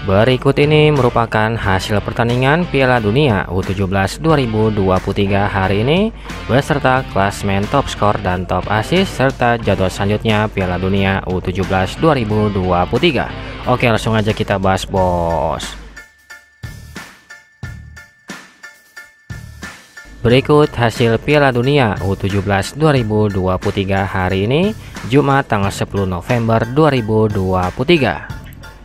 Berikut ini merupakan hasil pertandingan Piala Dunia U17 2023 hari ini beserta klasmen top skor dan top assist serta jadwal selanjutnya Piala Dunia U17 2023. Oke, langsung aja kita bahas, bos. Berikut hasil Piala Dunia U17 2023 hari ini Jumat tanggal 10 November 2023.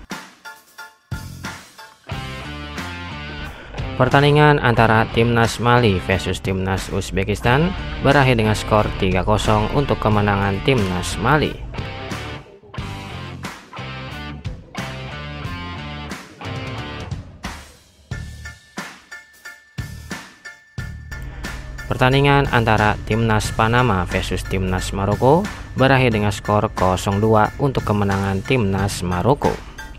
Pertandingan antara Timnas Mali versus Timnas Uzbekistan berakhir dengan skor 3-0 untuk kemenangan Timnas Mali. Pertandingan antara Timnas Panama versus Timnas Maroko berakhir dengan skor 0-2 untuk kemenangan Timnas Maroko.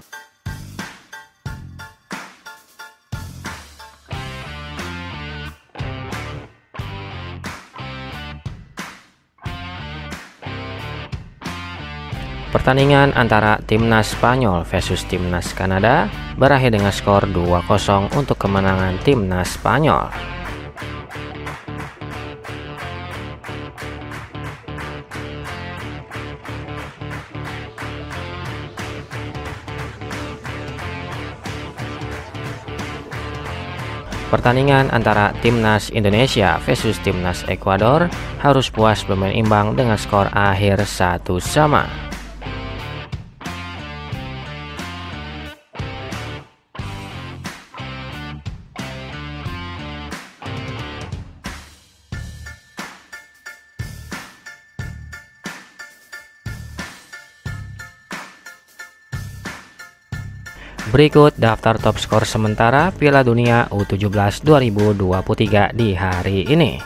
Pertandingan antara Timnas Spanyol versus Timnas Kanada berakhir dengan skor 2-0 untuk kemenangan Timnas Spanyol. Pertandingan antara Timnas Indonesia versus Timnas Ekuador harus puas bermain imbang dengan skor akhir 1-1. Berikut daftar top skor sementara Piala Dunia U17 2023 di hari ini.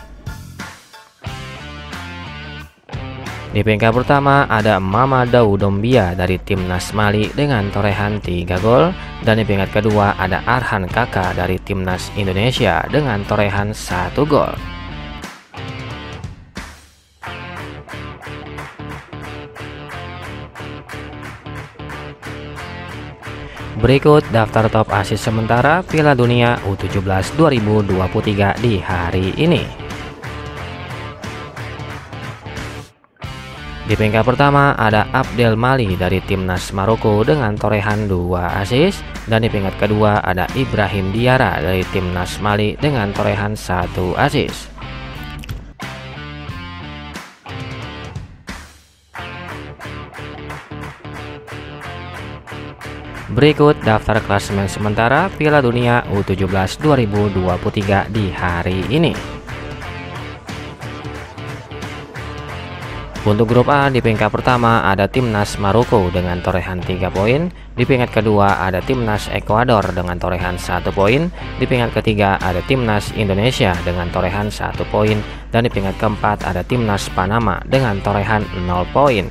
Di peringkat pertama ada Mamadou Doumbia dari Timnas Mali dengan torehan 3 gol, dan di peringkat kedua ada Arhan Kaka dari Timnas Indonesia dengan torehan 1 gol. Berikut daftar top assist sementara Piala Dunia U17 2023 di hari ini. Di peringkat pertama ada Abdel Mali dari Timnas Maroko dengan torehan 2 assist, dan di peringkat kedua ada Ibrahim Diarra dari Timnas Mali dengan torehan 1 assist. Berikut daftar klasemen sementara Piala Dunia U17 2023 di hari ini. Untuk grup A, di peringkat pertama ada Timnas Maroko dengan torehan 3 poin, di peringkat kedua ada Timnas Ekuador dengan torehan 1 poin, di peringkat ketiga ada Timnas Indonesia dengan torehan 1 poin, dan di peringkat keempat ada Timnas Panama dengan torehan 0 poin.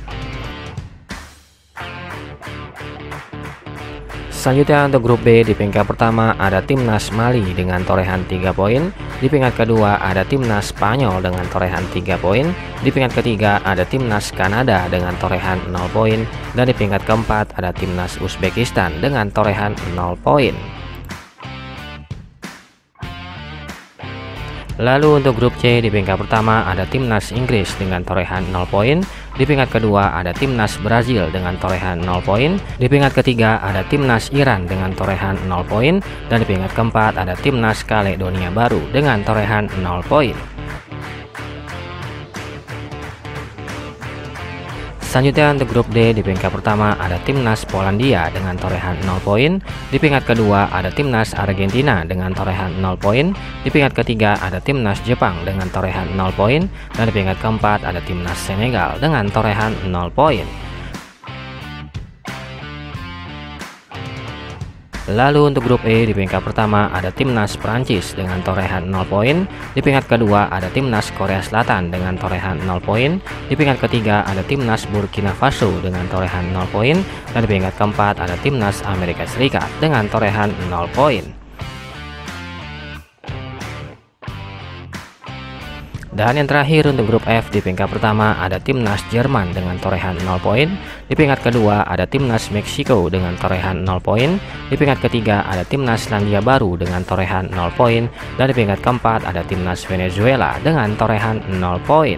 Selanjutnya untuk grup B, di peringkat pertama ada Timnas Mali dengan torehan 3 poin, di peringkat kedua ada Timnas Spanyol dengan torehan 3 poin, di peringkat ketiga ada Timnas Kanada dengan torehan 0 poin, dan di peringkat keempat ada Timnas Uzbekistan dengan torehan 0 poin. Lalu untuk grup C, di peringkat pertama ada Timnas Inggris dengan torehan 0 poin, di peringkat kedua ada Timnas Brazil dengan torehan 0 poin, di peringkat ketiga ada Timnas Iran dengan torehan 0 poin, dan di peringkat keempat ada Timnas Kaledonia Baru dengan torehan 0 poin. Selanjutnya untuk grup D, di peringkat pertama ada Timnas Polandia dengan torehan 0 poin, di peringkat kedua ada Timnas Argentina dengan torehan 0 poin, di peringkat ketiga ada Timnas Jepang dengan torehan 0 poin, dan di peringkat keempat ada Timnas Senegal dengan torehan 0 poin. Lalu untuk grup E, di peringkat pertama ada Timnas Prancis dengan torehan 0 poin, di peringkat kedua ada Timnas Korea Selatan dengan torehan 0 poin, di peringkat ketiga ada Timnas Burkina Faso dengan torehan 0 poin, dan di peringkat keempat ada Timnas Amerika Serikat dengan torehan 0 poin. Dan yang terakhir untuk grup F, di peringkat pertama ada timnas Jerman dengan torehan 0 poin. Di peringkat kedua ada timnas Meksiko dengan torehan 0 poin. Di peringkat ketiga ada timnas Selandia Baru dengan torehan 0 poin. Dan di peringkat keempat ada timnas Venezuela dengan torehan 0 poin.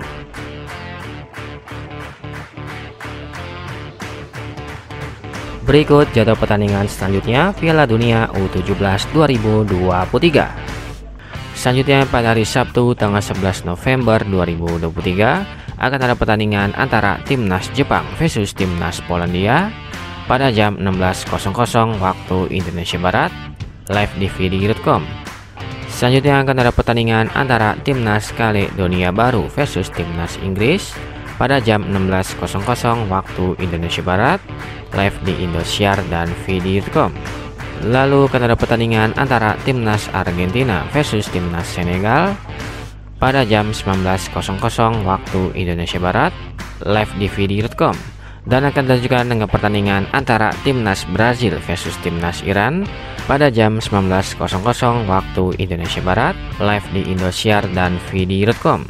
Berikut jadwal pertandingan selanjutnya Piala Dunia U17 2023. Selanjutnya pada hari Sabtu tanggal 11 November 2023 akan ada pertandingan antara timnas Jepang versus timnas Polandia pada jam 16.00 waktu Indonesia Barat, live di vd.com. Selanjutnya akan ada pertandingan antara timnas Kaledonia Baru versus timnas Inggris pada jam 16.00 waktu Indonesia Barat, live di Indosiar dan vd.com. Lalu akan ada pertandingan antara timnas Argentina versus timnas Senegal pada jam 19.00 waktu Indonesia Barat, live di vd.com. Dan akan dilanjutkan dengan pertandingan antara timnas Brazil versus timnas Iran pada jam 19.00 waktu Indonesia Barat, live di Indosiar dan vd.com.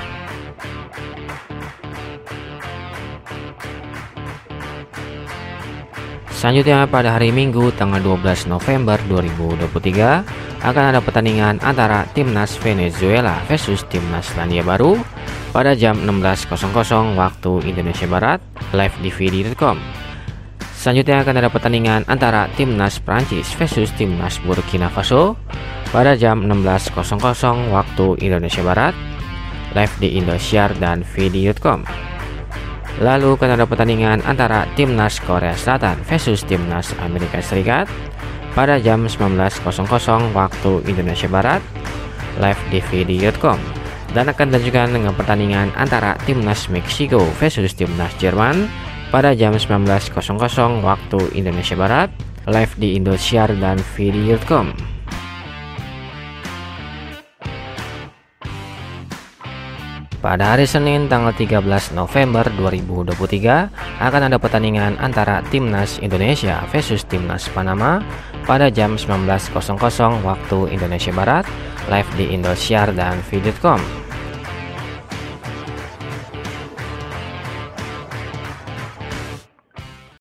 Selanjutnya pada hari Minggu tanggal 12 November 2023 akan ada pertandingan antara timnas Venezuela versus timnas Selandia Baru pada jam 16.00 waktu Indonesia Barat, live di vd.com. Selanjutnya akan ada pertandingan antara timnas Prancis versus timnas Burkina Faso pada jam 16.00 waktu Indonesia Barat, live di Indosiar dan vd.com. Lalu akan ada pertandingan antara timnas Korea Selatan versus timnas Amerika Serikat pada jam 19.00 waktu Indonesia Barat, live di vd.com. Dan akan dilanjutkan dengan pertandingan antara timnas Meksiko versus timnas Jerman pada jam 19.00 waktu Indonesia Barat, live di Indosiar dan vd.com. Pada hari Senin tanggal 13 November 2023 akan ada pertandingan antara timnas Indonesia versus timnas Panama pada jam 19.00 waktu Indonesia Barat, live di Indosiar dan vd.com.